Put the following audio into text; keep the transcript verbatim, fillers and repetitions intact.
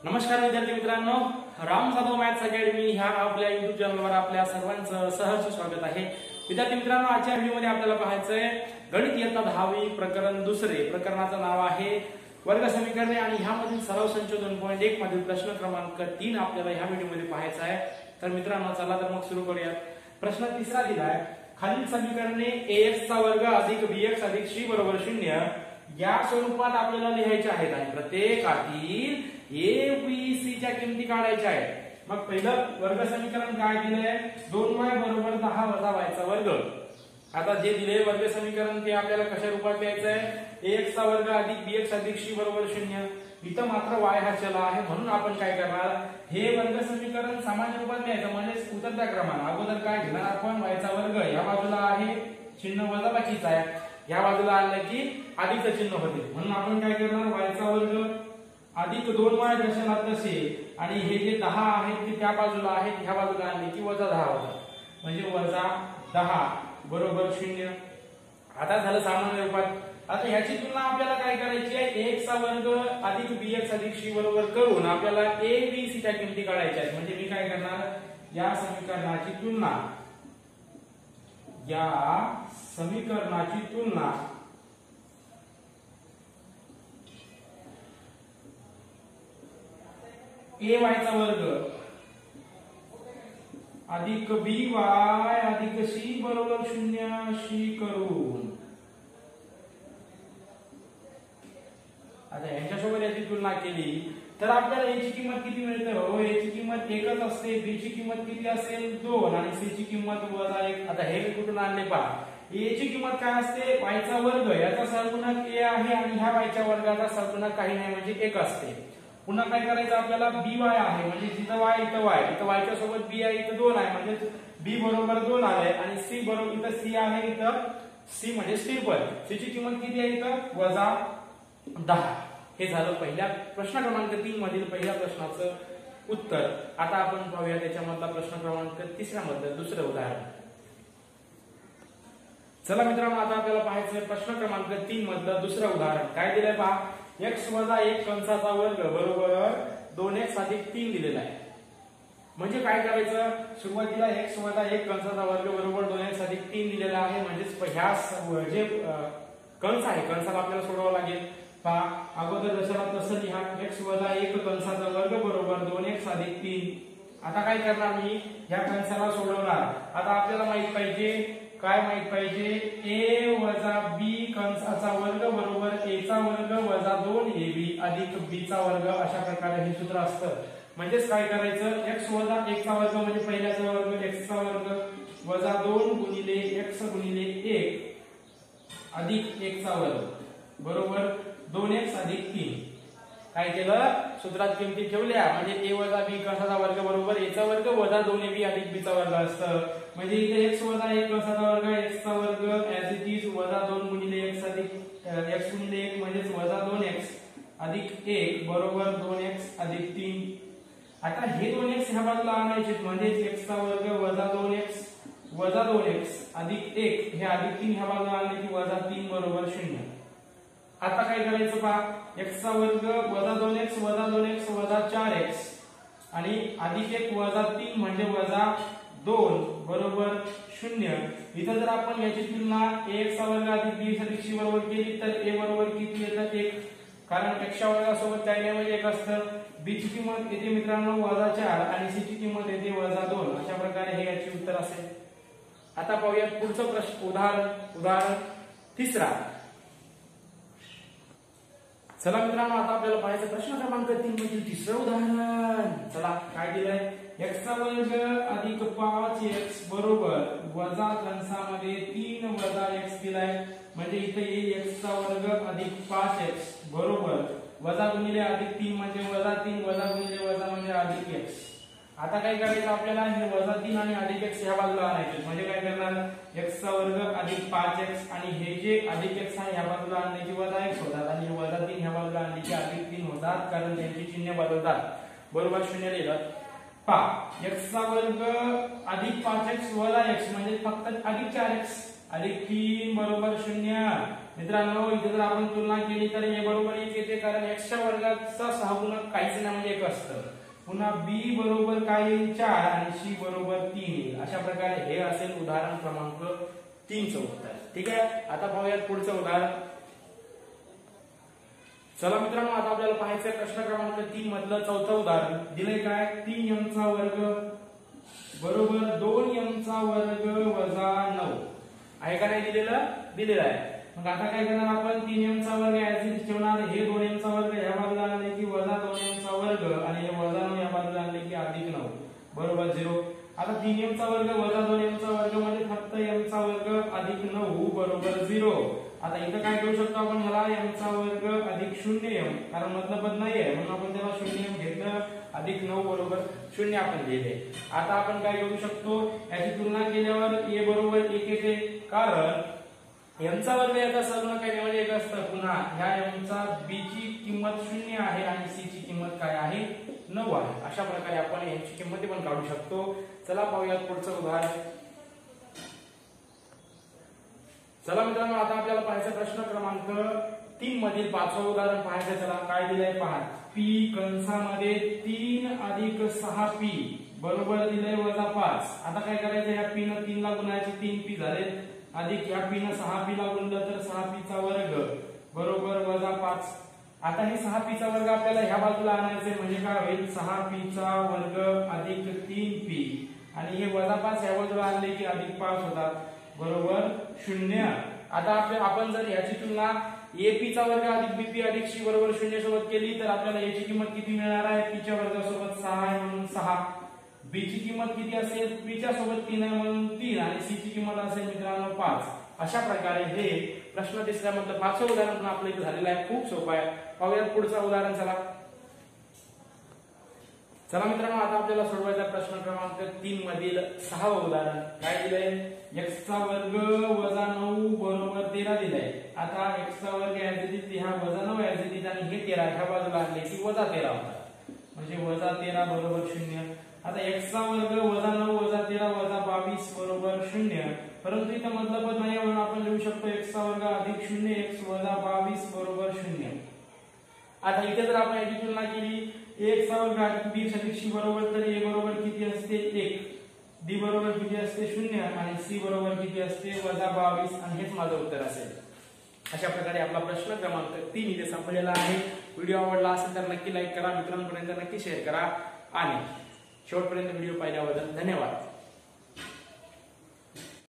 नमस्कार विद्यार्थी मित्रांनो, राम जाधव मॅथ्स अकॅडमी ह्या आपल्या युट्यूब चॅनलवर आपल्या सर्वांचं सहर्ष स्वागत आहे। विद्यार्थी मित्रांनो, आजच्या व्हिडिओमध्ये आपल्याला पाहायचंय गणित इयत्ता दहावी प्रकरण दुसरे। प्रकरणाचं नाव आहे वर्ग समीकरणे आणि ह्यामधील सराव संच दोन पॉइंट एक मधील प्रश्न क्रमांक तीन आपल्याला ह्या व्हिडिओमध्ये पाहायचा आहे। तर मित्रांनो, चला तर मग सुरू करूयात। प्रश्न तिसरा दिलाय, खालील समीकरणे ax चा वर्ग अधिक bx अधिक c बरोबर शून्य या स्वरूपात आपल्याला लिहायचे आहेत आणि प्रत्येकातील a b c च्या किमती काढायच्या आहेत। मग पहिलं वर्ग समीकरण काय दिलंय, दोन वाय बरोबर दहा वजा y चा वर्ग। आता जे दिले वर्ग समीकरण ते आपल्याला कशा रूपात लिहायचं आहे, ax चा वर्ग अधिक bx अधिक c बरोबर शून्य। इथं मात्र y हा चल आहे, म्हणून आपण काय करणार, हे वर्ग समीकरण सामान्य रूपात लिहायचं म्हणजे उतरत्या क्रमाने। अगोदर काय घेणार आपण, y चा वर्ग या बाजूला आहे, चिन्ह वजाबाकीचं आहे, या बाजूला आणलं की अधिकचं चिन्ह होते, म्हणून आपण काय करणार, y चा वर्ग अधिक दोन वाय दशाला तसे आणि हे जे दहा आहेत ते त्या बाजूला आहेत, ह्या बाजूला आणले की वजा दहा होतात, म्हणजे वजा दहा बरोबर शून्य। आता झालं सामान्य रूपात। आता ह्याची तुलना आपल्याला काय करायची आहे, ax चा वर्ग अधिक bx अधिक c बरोबर करून आपल्याला a b c च्या किमती काढायच्या आहेत। म्हणजे मी काय करणार, या समीकरणाची तुलना या समीकरणाची तुलना a y चा वर्ग अधिक b y अधिक c बरोबर शून्य शी करून आता यांच्यासोबत याची तुलना केली तर आपल्याला a ची किंमत किती मिळते, हो a ची किंमत एकच असते, b ची किंमत किती असेल दोन आणि c ची किंमत वजा एक। आता हे कुठून आणले पहा, a ची किंमत काय असते, y चा वर्ग याचा सहगुणक a आहे आणि ह्या y च्या वर्गाचा सहगुणक काही नाही म्हणजे एक असते। पुन्हा काय करायचं आपल्याला, by आहे म्हणजे जिथं y इथं y, इथं y च्या सोबत b आहे इथं दोन आहे म्हणजे b बरोबर दोन आले आणि c बरोबर इथं c आहे, इथं c म्हणजे स्थिर पद, c ची किंमत किती आहे इथं वजा दहा। हे झालं पहिल्या प्रश्न क्रमांक तीन मधील पहिल्या प्रश्नाचं उत्तर। आता आपण पाहूया त्याच्यामधला प्रश्न क्रमांक तिसऱ्या मधलं दुसरं उदाहरण। चला मित्रांनो, आता आपल्याला पाहायचं प्रश्न क्रमांक तीन मधलं दुसरं उदाहरण। काय दिलंय पहा, x वजा एक कंसाचा वर्ग बरोबर दोन एक्स अधिक तीन दिलेला आहे। म्हणजे काय करायचं, सुरुवातीला x वजा एक कंसाचा वर्ग बरोबर दोन एक्स अधिक तीन दिलेला आहे, म्हणजेच ह्या जे कंस आहे कंसाला आपल्याला सोडवावं लागेल। पहा अगोदर जशाला तसं लिहा, x वजा एक कंसाचा वर्ग बरोबर दोन एक्स अधिक तीन। आता काय करणार, मी ह्या कंसाला सोडवणार। आता आपल्याला माहित पाहिजे, काय माहित पाहिजे, a वजा b कंसाचा वर्ग बरोबर a चा वर्ग वजा दोन ए बी अधिक b चा वर्ग, अशा प्रकारे हे सूत्र असतं। म्हणजेच काय करायचं, x वजा एक चा वर्ग म्हणजे पहिल्याचा वर्ग x चा वर्ग वजा दोन गुणिले x गुणिले एक अधिक एक चा वर्ग बरोबर दोन एक्स अधिक तीन। काय केलं, सूत्रात किमती ठेवल्या म्हणजे a वजा b कंसाचा वर्ग बरोबर a चा वर्ग वजा दोन ए बी अधिक b चा वर्ग असतं। म्हणजे इथे x वजा एक कंसाचा वर्ग x चा वर्ग ऍज इट इज वजा दोन गुणिले x अधिक x गुणिले एक म्हणजेच वजा दोन एक्स अधिक एक बरोबर दोन एक्स अधिक तीन। आता हे दोन एक्स ह्या बाजूला आणायचे म्हणजे x चा वर्ग वजा दोन एक्स वजा दोन एक्स अधिक एक, हे अधिक तीन ह्या बाजूला आणले की वजा तीन बरोबर शून्य। आता काय करायचं पहा, x चा वर्ग वजा दोन एक्स वजा दोन एक्स वजा चार एक्स आणि अधिक एक वजा तीन म्हणजे वजा दोन बरोबर शून्य। इथं जर आपण याची तुलना ax चा वर्ग अधिक b अधिक c बरोबर केली तर a बरोबर किती येतं एक, कारण x च्या वर्गासोबत काही नाही म्हणजे एक असतं। b ची किंमत येते मित्रांनो वजा चार आणि c ची किंमत येते वजा दोन, अशा प्रकारे हे याचे उत्तर असेल। आता पाहूया पुढचं प्रश्न उदाहरण उदाहरण तिसरा। चला मित्रांनो, आता आपल्याला पाहायचं प्रश्न क्रमांक तीन मधील तिसरं उदाहरण। चला काय दिलंय, x चा वर्ग अधिक पाच एक्स बरोबर वजा कंसामध्ये तीन वजा एक्स दिलाय। म्हणजे इथे x चा वर्ग अधिक पाच एक्स बरोबर वजा गुणिले अधिक तीन म्हणजे वजा तीन वजा गुणिले वजा म्हणजे अधिक एक्स। आता काय करायचं आपल्याला, हे वजा तीन आणि अधिक एक्स ह्या बाजूला आणायचे म्हणजे काय करणार, x चा वर्ग अधिक पाच एक्स आणि हे जे अधिक एक्स आहे ह्या बाजूला आणले की वजा एक्स होतात आणि वजा तीन ह्या बाजूला आणले की अधिक तीन होतात, कारण त्यांची चिन्ह बदलतात बरोबर शून्य लिहिलं। पहा x चा वर्ग अधिक पाच एक्स वजा एक्स म्हणजे फक्त अधिक चार एक्स अधिक तीन बरोबर शून्य। मित्रांनो इथे जर आपण तुलना केली तर ए बरोबर एक येते, कारण एक्सच्या वर्गाचा सहा गुणक काहीच नाही म्हणजे एक असतं. पुन्हा बी बरोबर काय येईल चार आणि सी बरोबर तीन येईल. अशा प्रकारे हे असेल उदाहरण क्रमांक तीन चं उत्तर. ठीक आहे, आता पाहूयात पुढचं उदाहरण. चला मित्रांनो आता आपल्याला पाहायचं प्रश्न क्रमांक तीन मधलं चौथं उदाहरण. दिलंय काय, तीन एम चा वर्ग बरोबर दोन एम चा वर्ग वजा नऊ आहे का नाही दिलेलं, दिलेलं आहे. मग आता काय करणार आपण, तीन एम चा वर्ग ऍज ठेवणार, हे दोन एम चा वर्ग ह्या बाजूला आणले की वजा दोन एम चा वर्ग आणि हे वजा नऊ या बाजूला आणले की अधिक नऊ बरोबर झिरो. आता तीन एम चा वर्ग वजा दोन एम चा वर्ग म्हणजे फक्त एम चा वर्ग अधिक नऊ बरोबर झिरो. आता इथं काय करू शकतो आपण, ह्याला एम चा वर्ग अधिक शून्य एम, कारण मतलब नाही आहे म्हणून आपण त्याला शून्य एम घेतलं, अधिक नऊ बरोबर शून्य आपण लिहिले. आता आपण काय करू शकतो, याची तुलना केल्यावर ए बरोबर एक येते, कारण एम चा वर्ग याचा सगुणक काय म्हणजे एक असतं. पुन्हा ह्या एम चा बी ची किंमत शून्य आहे आणि सी ची किंमत काय आहे, नऊ आहे. अशा प्रकारे आपण यांची किंमत पण काढू शकतो. चला पाहूयात पुढचं उदाहरण. चला मित्रांनो आता आपल्याला पाहायचा प्रश्न क्रमांक तीन मधील पाचवं उदाहरण पाहायचं. चला काय दिलंय पहा, पी कंसामध्ये तीन अधिक सहा पी बरोबर दिलंय वजा पाच. आता काय करायचं, ह्या पी न तीन ला गुणायचे, तीन पी झाले, अधिक या पी न सहा पी ला गुणलं तर सहा पी चा वर्ग बरोबर वजा पाच. आता हे सहा पी चा वर्ग आपल्याला ह्या बाजूला आणायचे, म्हणजे काय होईल, सहा पी चा वर्ग अधिक तीन पी आणि हे वजा पाच ह्या बाजूला आणले की अधिक पाच होतात बरोबर शून्य. आता आपण जर याची तुलना ए पी चा वर्ग अधिक बी पी अधिक सी बरोबर शून्य सोबत केली तर आपल्याला याची किंमत किती मिळणार आहे, पी च्या वर्गासोबत सहा आहे म्हणून सहा, बी ची किंमत किती असेल, पी च्या सोबत तीन आहे म्हणून तीन आणि सी ची किंमत असेल मित्रांनो पाच. अशा प्रकारे हे प्रश्न तिसऱ्या मधलं पाचवं उदाहरण पण आपलं इथे झालेलं आहे. खूप सोपं आहे. पाहूयात पुढचं उदाहरण. चला चला मित्रांनो आता आपल्याला सोडवायचा प्रश्न क्रमांक तीन मधील सहावं उदाहरण. काय दिलंय, एक्स चा वर्ग वजा नऊ बरोबर तेरा दिलाय. आता एक्स चा वर्ग ऍज इट इज, ह्या वजा नऊ ऍज इट इज आणि हे तेरा ह्या बाजूला आणले की वजा तेरा होतात, म्हणजे वजा तेरा बरोबर शून्य. आता एक्स चा वर्ग वजा नऊ वजा तेरा वजा बावीस बरोबर शून्य, परंतु इथं मतलबच नाही म्हणून आपण लिहू शकतो एक्स चा वर्ग अधिक शून्य एक्स वजा बावीस बरोबर शून्य. आता इथे जर आपण याची तुलना केली, एक्स चा वर्ग अधिक बी अधिक सी बरोबर, तर ए बरोबर किती असते एक, डी बरोबर किती असते शून्य आणि सी बरोबर किती असते वजा बावीस आणि हेच माझं उत्तर असेल. अशा प्रकारे आपला प्रश्न क्रमांक तीन इथे संपलेला आहे. व्हिडिओ आवडला असेल तर नक्की लाईक करा, मित्रांपर्यंत नक्की शेअर करा आणि शेवटपर्यंत व्हिडिओ पाहिल्याबद्दल धन्यवाद.